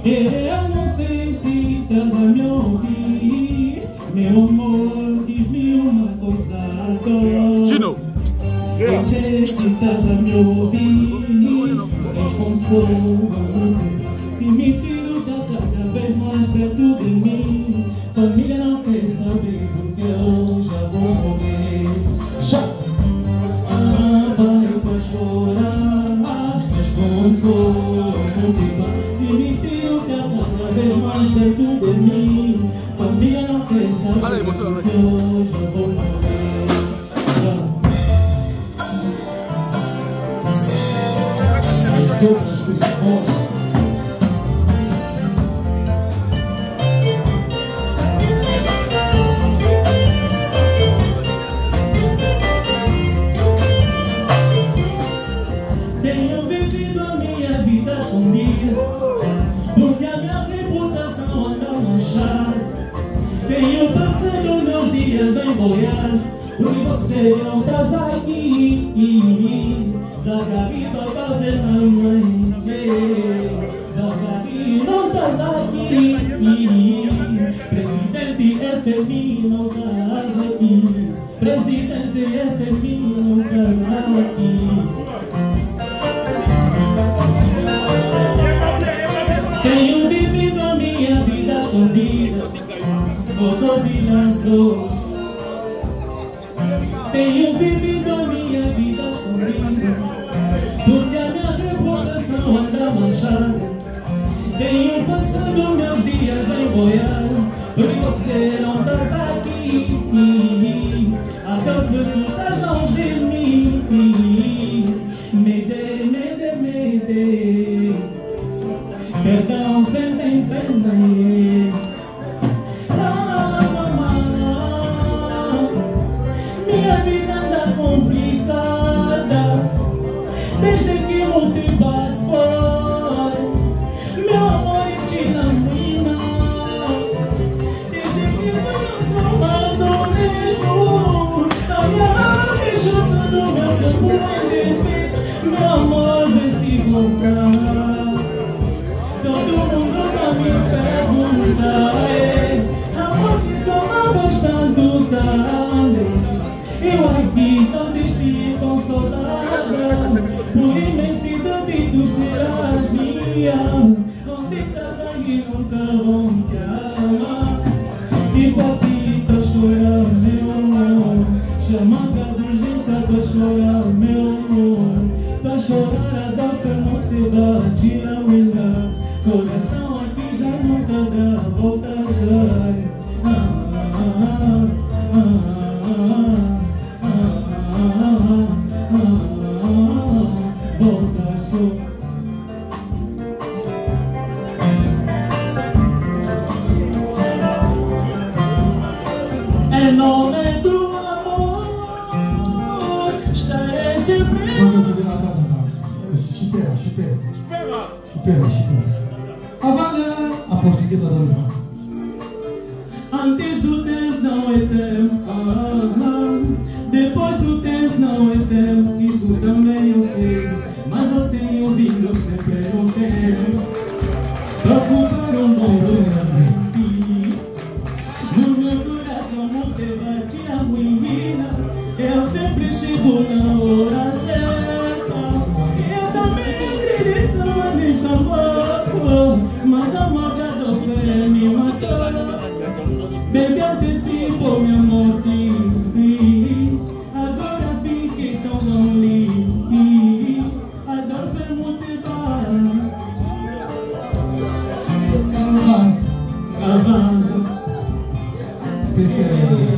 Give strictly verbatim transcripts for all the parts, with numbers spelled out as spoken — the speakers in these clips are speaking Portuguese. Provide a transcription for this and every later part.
Eu não sei se estás a me ouvir. Meu amor, diz-me uma coisa agora. Gino! Eu sei se estás a me ouvir. Responde só. Se me tiro tá cada vez mais perto de mim. Família não quer saber porque eu já vou morrer. Já! Ah, vai pra chorar. Responde só. Se me tiro tá cada vez mais perto de mim. Família não quer saber porque eu já vou morrer. Tenho vivido a minha vida escondida, porque a minha reputação anda manchada. Tenho passado meus dias bem boiados, porque você não estás aqui. Zacari para fazer na mãe, Zacari não estás aqui. Presidente F M I não estás aqui. Presidente F M I não estás aqui. Tenho vivido a minha vida escondida, vou ouvir sou. Tenho vivido a minha vida escondida, porque a minha reputação anda manchada. Tenho passado meus dias bem boiado, porque você não estás aqui. Até que tu estás longe de mim. Mede, mede, mede. Perdão sem nem pena. Minha vida anda complicada desde que multipass foi. Meu amor e tiramina, desde que foi não sou mais o mesmo. A minha alma deixou todo o meu tempo em defeito. Meu amor vem se voltar. Todo mundo tá me pergunta, amor que tomavas tanto tarde. Eu aqui tão triste e consolada, por imensidade tu serás minha. Onde estás aqui nunca vão te amar. E por ti tô chorando, meu amor. Chamada de urgência, tô chorando, meu amor. Tô chorando, a dor que não te bate na unha. Coração aqui já não tá da volta já. Ah, ah, ah, ah. Volta só. Em nome do amor, estarei sempre. Espera, espera. Espera, espera. Avalha a portuguesa da irmã. Antes do tempo não é tempo, ah, ah. Depois do tempo não é tempo, isso também eu sei. Mas eu tenho vindo sempre no tempo pra ocupar um bom lugar. No meu coração não te bate a ruína. Eu sempre chego na hora certa. Eu também acredito nesse amor, mas a morte da fé me matou. Baby, antecipou minha morte. Agora fiquei tão lonely. A dor vai motivar. Avança. Pensei.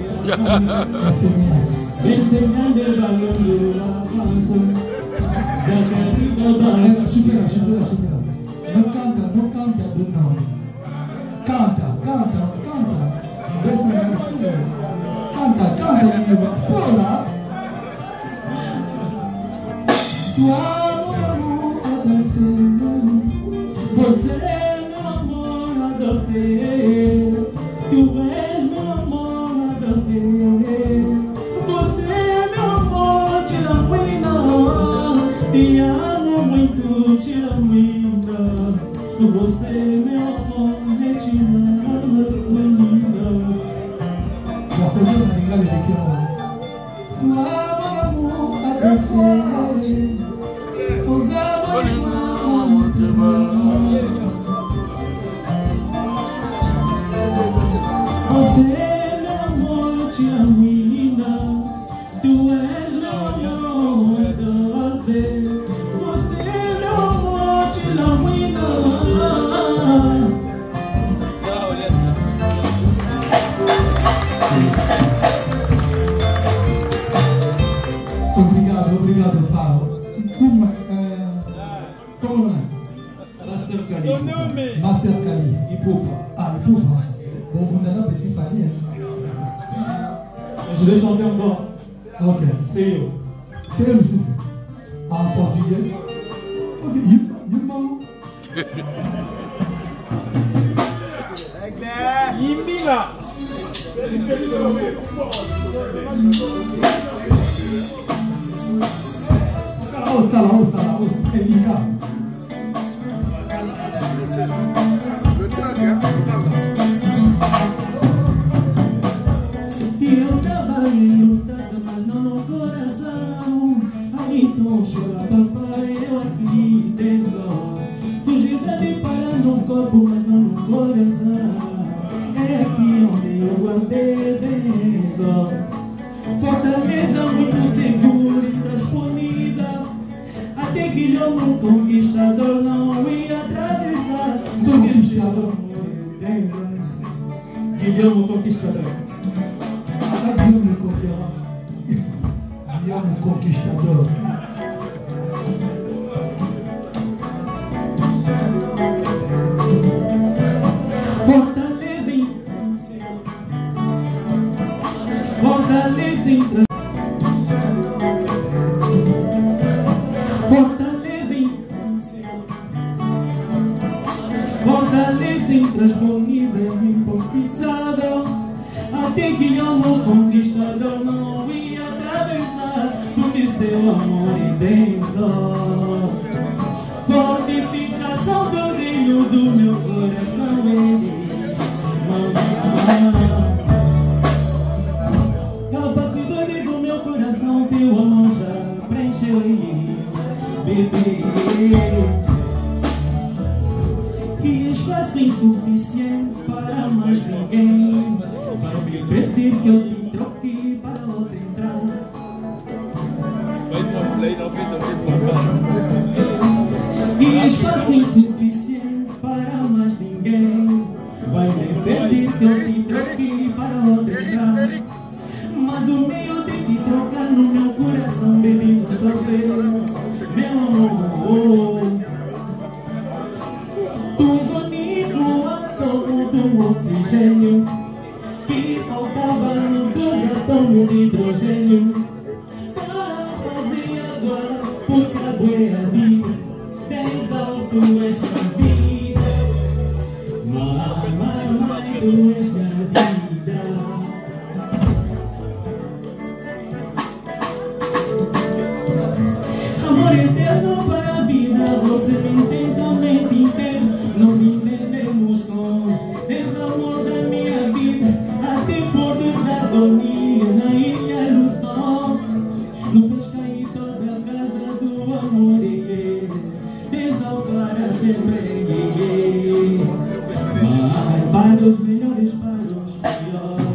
Ensinando valendo avança. Espera, espera, espera. Não canta, não canta do não. Canta, canta, canta. Essa é a filha. Canta, canta, porra. Tu amor, você é meu amor, nada feio. Tu és meu amor, nada feio. Você é meu amor, tira ruína. Te amo muito, tira ruína. Você, meu amor, retina, linda. Bon, aujourd'hui, on a les gars, les qui ont. Toi, mon amour, à ta fête. Aux amours, mon Você, meu amor, te amo, linda. Tu és meu amor, adoré. Você, meu amor, te amo, linda. Obrigado, obrigado, Paulo. Como é? Como é? Master Kali. Master Kali. Ipupa. Ah, Ipupa. Bon, vous n'avez pas petit Fanny. Je vais chanter encore. Ok. C'est yo. C'est le aussi. En portugais. Ok. You, you, maman. Yimbila. Oh, ça là, oh, ça là, oh, c'est Ika. Le track, hein? E eu trabalhei lutada, mas não no coração. Aí então chora papai, eu aqui tesão. Sujidade para no corpo, mas não no coração. É aqui onde eu guardei tesão. Fortaleza muito segura e transponida. Até Guilherme Conquistador não ia atravessar. Conquistador. Guilherme Conquistador. Guilherme Conquistador. Guilherme Conquistador. Fortaleza em Fortaleza em Fortaleza em Fortaleza intransponível, inconquistável. Até Guilherme Conquistador não ia atravessar, porque seu amor imenso. Fortificação do reino do meu coração, ele capacidade do meu coração, teu amor já preencheu ele, bebê. Que espaço insuficiente para mais ninguém. Vai me pedir que eu te troque para outra entrar. Que espaço insuficiente para mais ninguém. Vai me pedir que eu te troque para outra entrar. Mas o meio de te trocar no meu coração, baby, não estou vendo. Meu amor, tu és o único átomo do oxigênio que faltava no dois átomos de hidrogênio para fazer agora, porque a boia vida tens alto, és minha vida. Mas, mas, mas, tu és minha vida. Amor eterno para a vida, você me entende, também te entendo. Nós entendemos com és o amor da minha vida. Até por da agonia na ilha do sol. Não fez cair toda a casa do amor. Desde para sempre. Mas para os melhores, para os piores.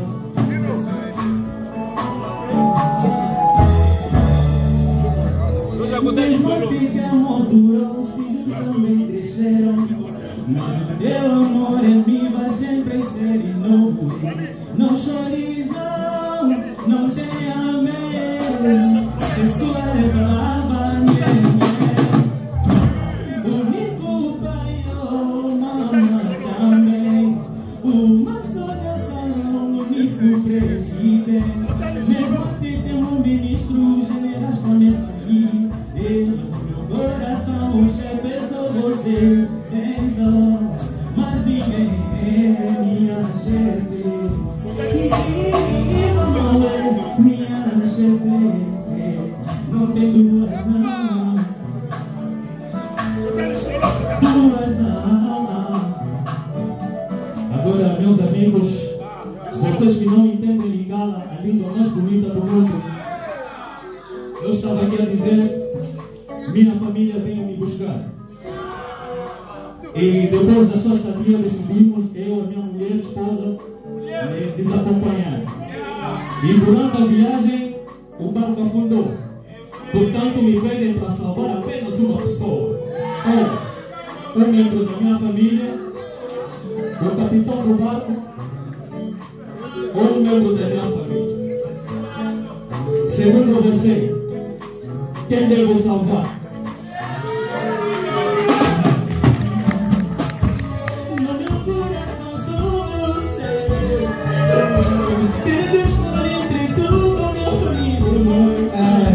Mesmo até que a moldura, os filhos também cresceram. Mas o teu amor em mim vai sempre ser novo. Não chores, não, não tenha medo. Escolhe brava, o único pai, oh, mamãe também. Uma sonhação, um único presidente. Mesmo que tem um ministro, generais também está aqui. No meu coração, o chefe é só você. Tens dó, mas ninguém é minha gente. minha família veio me buscar. E depois da sua estadia decidimos, eu, a minha mulher, esposa, me desacompanhar. E durante a viagem, o barco afundou. Portanto, me pedem para salvar apenas uma pessoa. Ou um membro da minha família, o capitão do barco, ou um membro da minha família. Segundo você, quem devo salvar? No meu coração sou você. Devo escolher entre tudo, meu filho.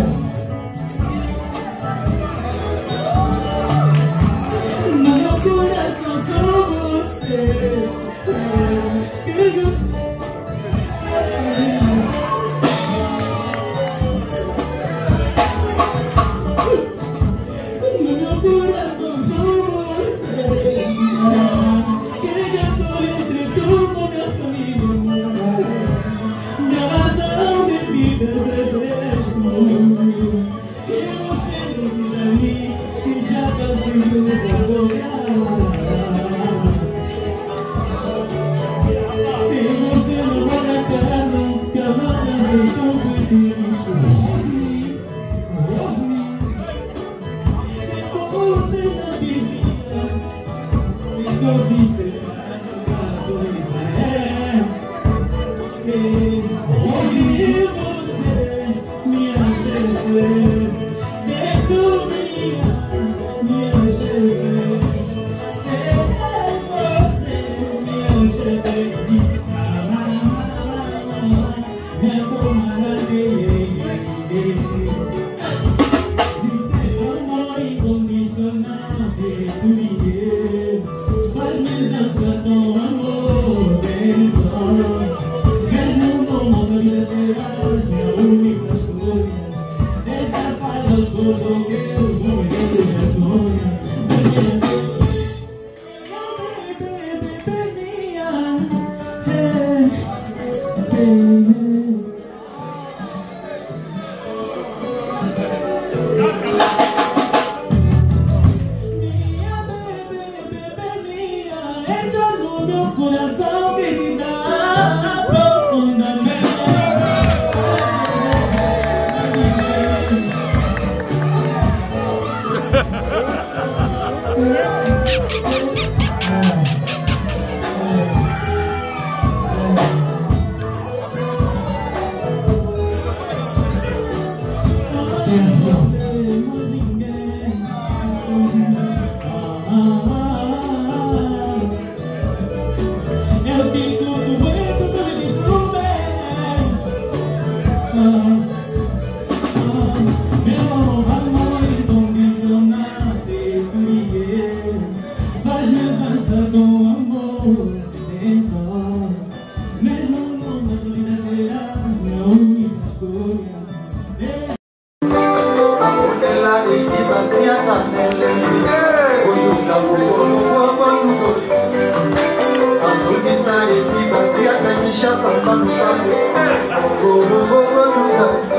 No meu coração sou você. Shut up,